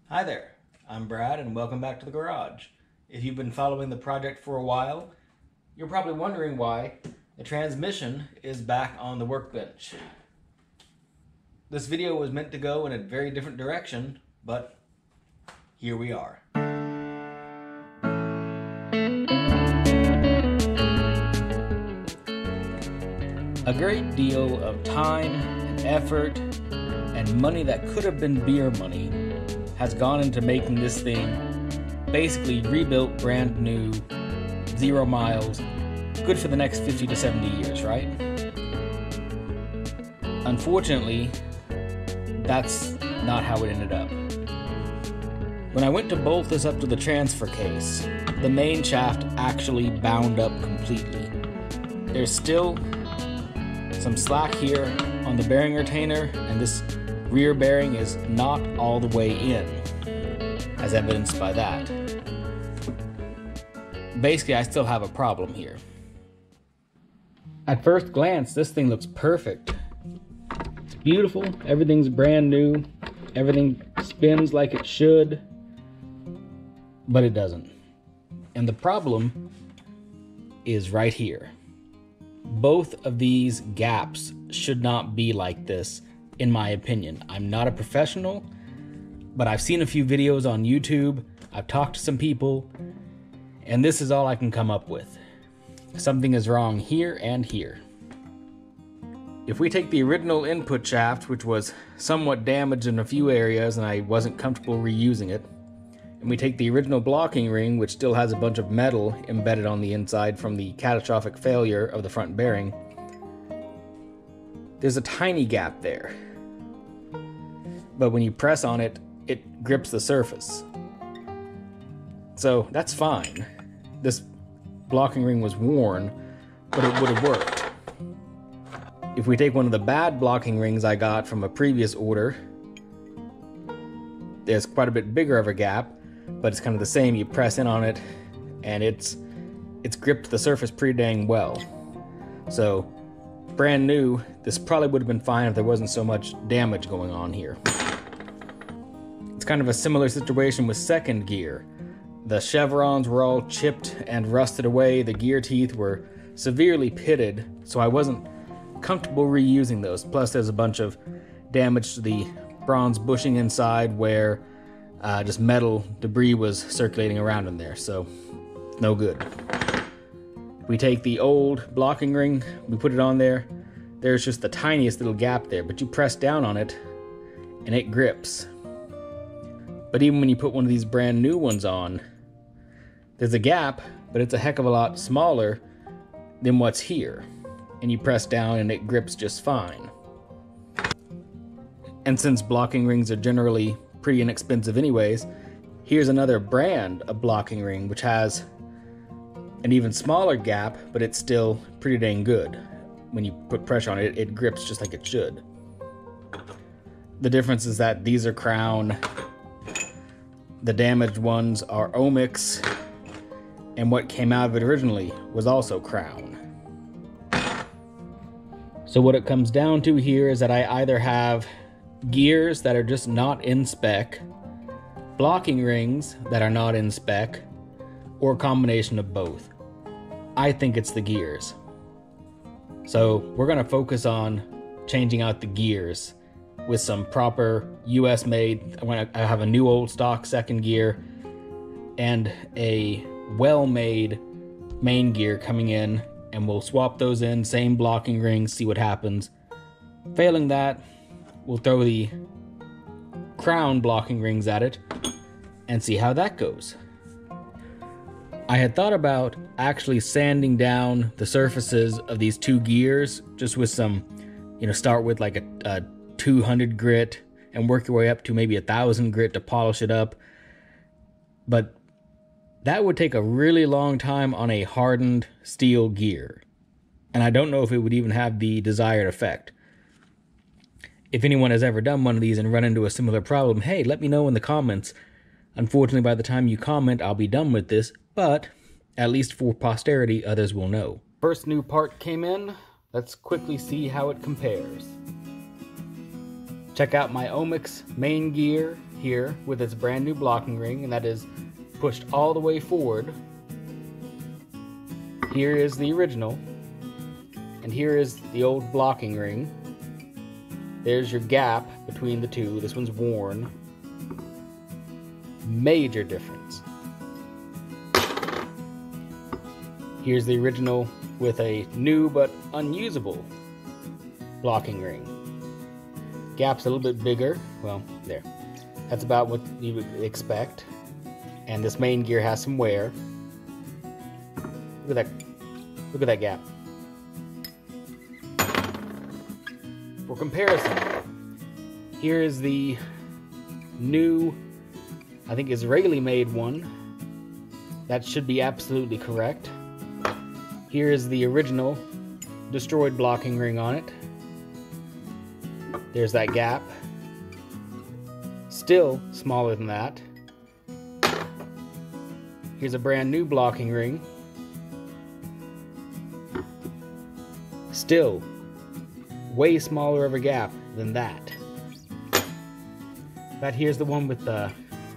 Hi there, I'm Brad and welcome back to the garage. If you've been following the project for a while, you're probably wondering why the transmission is back on the workbench. This video was meant to go in a very different direction, but here we are. A great deal of time and effort and money that could have been beer money has gone into making this thing basically rebuilt, brand new, 0 miles, good for the next 50 to 70 years, right? Unfortunately, that's not how it ended up. When I went to bolt this up to the transfer case, the main shaft actually bound up completely. There's still some slack here on the bearing retainer, and this rear bearing is not all the way in, as evidenced by that. Basically, I still have a problem here. At first glance, this thing looks perfect. It's beautiful, everything's brand new, everything spins like it should, but it doesn't. And the problem is right here. Both of these gaps should not be like this, in my opinion. I'm not a professional, but I've seen a few videos on YouTube, I've talked to some people, and this is all I can come up with. Something is wrong here and here. If we take the original input shaft, which was somewhat damaged in a few areas and I wasn't comfortable reusing it, and we take the original blocking ring, which still has a bunch of metal embedded on the inside from the catastrophic failure of the front bearing, there's a tiny gap there. But when you press on it, it grips the surface. So that's fine. This blocking ring was worn, but it would have worked. If we take one of the bad blocking rings I got from a previous order, there's quite a bit bigger of a gap, but it's kind of the same. You press in on it, and it's gripped the surface pretty dang well. So, brand new, this probably would have been fine if there wasn't so much damage going on here. It's kind of a similar situation with second gear. The chevrons were all chipped and rusted away. The gear teeth were severely pitted, so I wasn't comfortable reusing those. Plus, there's a bunch of damage to the bronze bushing inside where just metal debris was circulating around in there, so no good. We take the old blocking ring, we put it on there. There's just the tiniest little gap there, but you press down on it and it grips. But even when you put one of these brand new ones on, there's a gap, but it's a heck of a lot smaller than what's here. And you press down and it grips just fine. And since blocking rings are generally pretty inexpensive anyways, here's another brand of blocking ring which has an even smaller gap, but it's still pretty dang good. When you put pressure on it, it grips just like it should. The difference is that these are Crown, the damaged ones are Omics, and what came out of it originally was also Crown. So what it comes down to here is that I either have gears that are just not in spec, blocking rings that are not in spec, or a combination of both. I think it's the gears. So we're going to focus on changing out the gears with some proper US made. I have a new old stock second gear and a well-made main gear coming in, and we'll swap those in, same blocking rings, see what happens. Failing that, we'll throw the Crown blocking rings at it and see how that goes. I had thought about actually sanding down the surfaces of these two gears just with some, start with like a 200 grit and work your way up to maybe 1,000 grit to polish it up. But that would take a really long time on a hardened steel gear. And I don't know if it would even have the desired effect. If anyone has ever done one of these and run into a similar problem, hey, let me know in the comments. Unfortunately, by the time you comment, I'll be done with this, but at least for posterity, others will know. First new part came in. Let's quickly see how it compares. Check out my Omics main gear here with its brand new blocking ring, and that is pushed all the way forward. Here is the original, and here is the old blocking ring. There's your gap between the two. This one's worn. Major difference. Here's the original with a new but unusable blocking ring. Gap's a little bit bigger. Well, there. That's about what you would expect. And this main gear has some wear. Look at that. Look at that gap. For comparison, here is the new, I think Israeli made one. That should be absolutely correct. Here is the original destroyed blocking ring on it. There's that gap. Still smaller than that. Here's a brand new blocking ring. Still way smaller of a gap than that. But here's the one with the...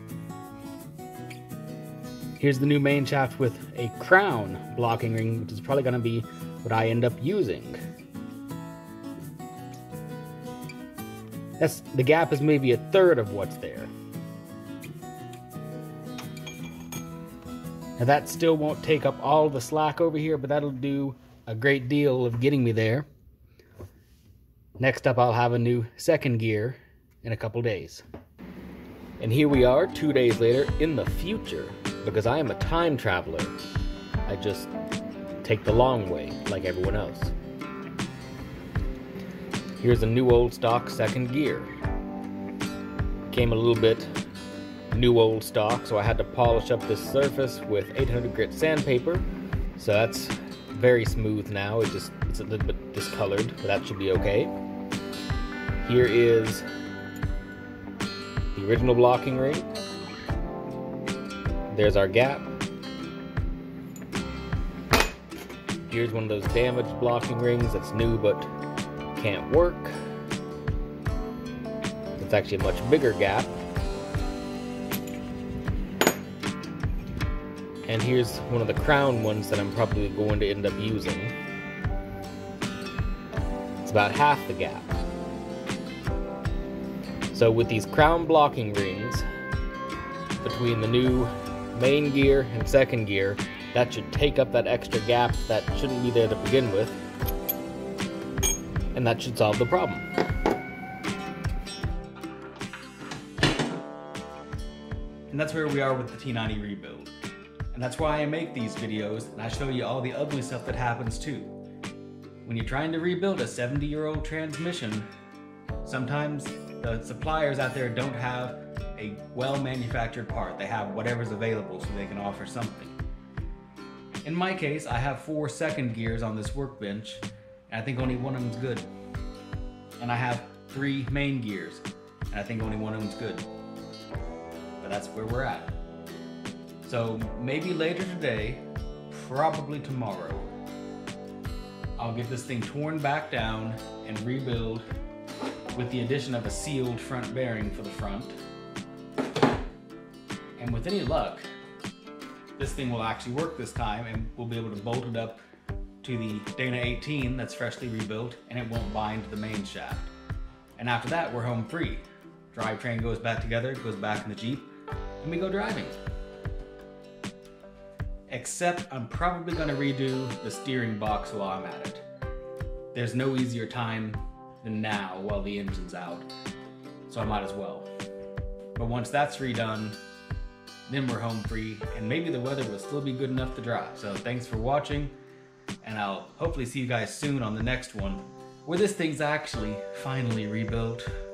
Here's the new Mainshaft with a crown blocking ring, which is probably going to be what I end up using. The gap is maybe a third of what's there. Now that still won't take up all the slack over here, but that'll do a great deal of getting me there. Next up, I'll have a new second gear in a couple days. And here we are 2 days later in the future, because I am a time traveler. I just take the long way like everyone else. Here's a new old stock second gear. Came a little bit new old stock, so I had to polish up this surface with 800 grit sandpaper. So that's very smooth now. It's a little bit discolored, but that should be okay. Here is the original blocking ring. There's our gap. Here's one of those damaged blocking rings that's new but can't work. It's actually a much bigger gap. And here's one of the crown ones that I'm probably going to end up using. It's about half the gap. So with these crown blocking rings between the new main gear and second gear, that should take up that extra gap that shouldn't be there to begin with, and that should solve the problem. And that's where we are with the T90 rebuild. And that's why I make these videos, and I show you all the ugly stuff that happens too. When you're trying to rebuild a 70-year-old transmission, sometimes the suppliers out there don't have a well-manufactured part. They have whatever's available so they can offer something. In my case, I have 4 second gears on this workbench, and I think only one of them's good. And I have 3 main gears, and I think only one of them's good. But that's where we're at. So maybe later today, probably tomorrow, I'll get this thing torn back down and rebuild with the addition of a sealed front bearing for the front. And with any luck, this thing will actually work this time, and we'll be able to bolt it up to the D18 that's freshly rebuilt, and it won't bind to the main shaft. And after that, we're home free. Drivetrain goes back together, goes back in the Jeep, and we go driving. Except I'm probably gonna redo the steering box while I'm at it. There's no easier time than now while the engine's out, so I might as well. But once that's redone, then we're home free, and maybe the weather will still be good enough to drive. So thanks for watching, and I'll hopefully see you guys soon on the next one, where this thing's actually finally rebuilt.